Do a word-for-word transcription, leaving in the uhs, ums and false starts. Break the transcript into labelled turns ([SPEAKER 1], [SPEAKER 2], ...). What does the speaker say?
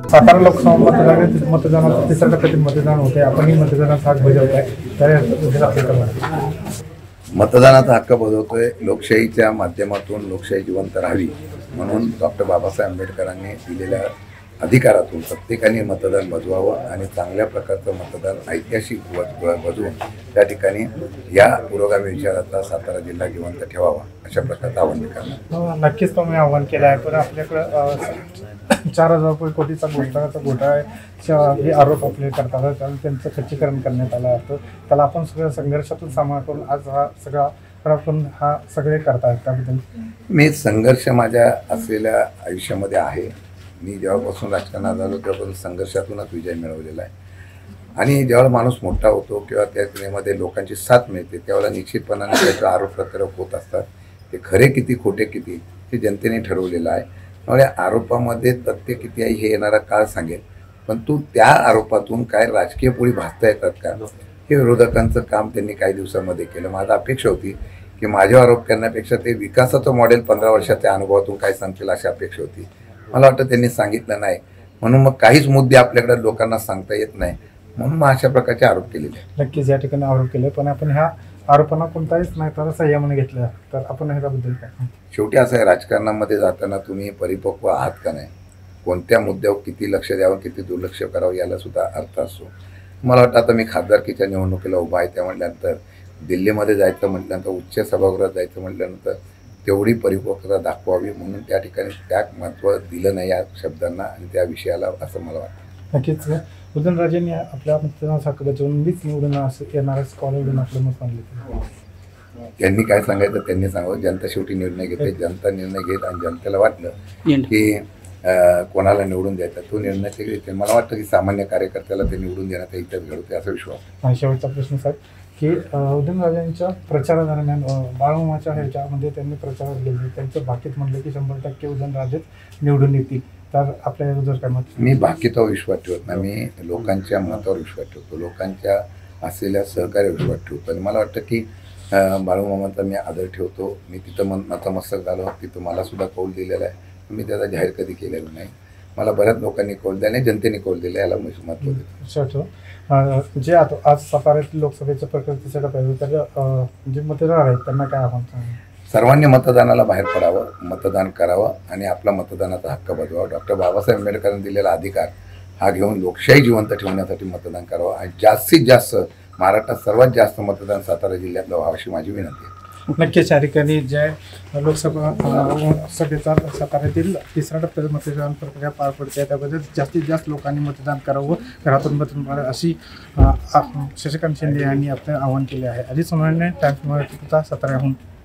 [SPEAKER 1] सातारा लोकसभा मतदानात मतदानाचं तिसऱ्या टप्प्यातील मतदान होते, आपणही मतदानाचा हक्क बजावताय, तर
[SPEAKER 2] मतदानाचा हक्क बजावतोय. लोकशाहीच्या माध्यमातून लोकशाही जिवंत राहावी म्हणून डॉक्टर बाबासाहेब आंबेडकरांनी दिलेल्या अधिकारातून प्रत्येकाने मतदान बजवावं आणि चांगल्या प्रकारचं मतदान ऐतिहासिक बजवून त्या ठिकाणी या पुरोगामी विचाराचा सातारा जिल्हा जिवंत ठेवावा अशा प्रकारचं आव्हान करणार.
[SPEAKER 1] नक्कीच तुम्ही आव्हान केलं आहे, पण आपल्याकडं चार हजार रुपये कोटीचा घोटाळाचा घोटाळा हे आरोप आपले करतात, त्याला त्यांचं खच्चीकरण करण्यात आलं होतं. त्याला आपण सगळं संघर्षातून सामना करून आज हा सगळा आपण हा सगळे करतायत. त्याबद्दल
[SPEAKER 2] मी संघर्ष माझ्या असलेल्या आयुष्यामध्ये आहे. मी जेव्हापासून राजकारणात झालो तेव्हापासून संघर्षातूनच विजय मिळवलेला आहे. आणि जेव्हा माणूस मोठा होतो किंवा त्यामध्ये लोकांची साथ मिळते त्यावेळेला निश्चितपणाने त्याचे आरोप प्रत्यारोप होत असतात. ते खरे किती खोटे किती हे जनतेने ठरवलेलं आहे. त्यामुळे आरोपामध्ये तथ्य किती आहे हे येणारा काळ सांगेल, पण तू त्या आरोपातून काय राजकीय पोळी भासता येतात का हे विरोधकांचं काम त्यांनी काही दिवसामध्ये केलं. माझा अपेक्षा होती की माझ्या आरोप करण्यापेक्षा ते विकासाचं मॉडेल पंधरा वर्षाच्या अनुभवातून काय सांगतील अशी अपेक्षा होती. मला वाटतं त्यांनी सांगितलं नाही, म्हणून मग काहीच मुद्दे आपल्याकडे लोकांना सांगता येत नाही, म्हणून मग अशा प्रकारचे आरोप केलेले.
[SPEAKER 1] नक्कीच या ठिकाणी आरोप केले, पण आपण ह्या आरोपांना कोणताहीच नाही तर संयमाने घेतलं तर आपण ह्याच्याबद्दल काय?
[SPEAKER 2] शेवटी असं आहे, राजकारणामध्ये जाताना तुम्ही परिपक्व आहात का नाही, कोणत्या मुद्द्यावर किती लक्ष द्यावं किती दुर्लक्ष करावं याला सुद्धा अर्थ असतो. मला वाटतं आता मी खासदारकीच्या निवडणुकीला उभा आहे, त्या म्हटल्यानंतर दिल्लीमध्ये जायचं म्हटल्यानंतर उच्च सभागृहात जायचं म्हटल्यानंतर तेवढी परिपक्वता दाखवावी म्हणून त्या ठिकाणी त्या महत्त्व दिलं नाही या शब्दांना आणि त्या विषयाला, असं मला वाटतं.
[SPEAKER 1] नक्कीच उदयनराजेंनी आपल्या मतदानाचा हक्क बजावून मीच निवडून येणारं कॉलेजवरून आपलं मत मांडले.
[SPEAKER 2] त्यांनी काय सांगायचं त्यांनी सांगावं. जनता शेवटी निर्णय घेते, जनता निर्णय घेत आणि जनतेला वाटलं की कोणाला निवडून द्यायचा तो निर्णय ते घेते. मला वाटतं की सामान्य कार्यकर्त्याला ते निवडून देण्याचा इथं घडवते असा विश्वास.
[SPEAKER 1] शेवटचा प्रश्न साहेब की उदयनराजेंच्या प्रचारादरम्यान बाळूमामाच्या ह्याच्यामध्ये त्यांनी प्रचारात गेले, त्यांचं भाकीत म्हणलं की शंभर टक्के उदयनराजेच निवडून येतील, तर आपल्या जर काय मत?
[SPEAKER 2] मी भाकीतावर विश्वास ठेवत नाही, मी लोकांच्या मतावर विश्वास ठेवतो, लोकांच्या असलेल्या सहकार्य विश्वास ठेवतो. आणि मला वाटतं की बाळूमामांचा मी आदर ठेवतो. मी तिथं मन नतमस्तक झालो, तिथं मला सुद्धा कौल दिलेला आहे, मी त्याचा जाहीर कधी केलेला नाही. मला बऱ्याच लोकांनी कौल दिला आणि जनतेने कौल दिला, याला मी महत्त्व देतो.
[SPEAKER 1] जे आता आज साताऱ्यातील लोकसभेच्या प्रकृतीच्या टप्प्यात तर जे मतदार आहेत त्यांना काय आव्हान?
[SPEAKER 2] सर्वांनी मतदानाला बाहेर पडावं, मतदान करावं आणि आपला मतदानाचा हक्क बजवावा. डॉक्टर बाबासाहेब आंबेडकरांनी दिलेला अधिकार हा घेऊन लोकशाही जिवंत ठेवण्यासाठी मतदान करावं आणि जास्तीत जास्त महाराष्ट्रात सर्वात जास्त मतदान सातारा जिल्ह्यातलं व्हावं अशी माझी विनंती आहे.
[SPEAKER 1] नक्कीच या ठिकाणी जे लोकसभा सभेचा साताऱ्यातील तिसऱ्या टप्प्याचं मतदान प्रक्रिया पार पडते त्याबद्दल जास्तीत जास्त लोकांनी मतदान करावं, घरातून मतदान अशी शशिकांत शिंदे यांनी आपले आवाहन केले आहे. अजित सोनवणे, टाइम्स मराठीचा साताऱ्याहून.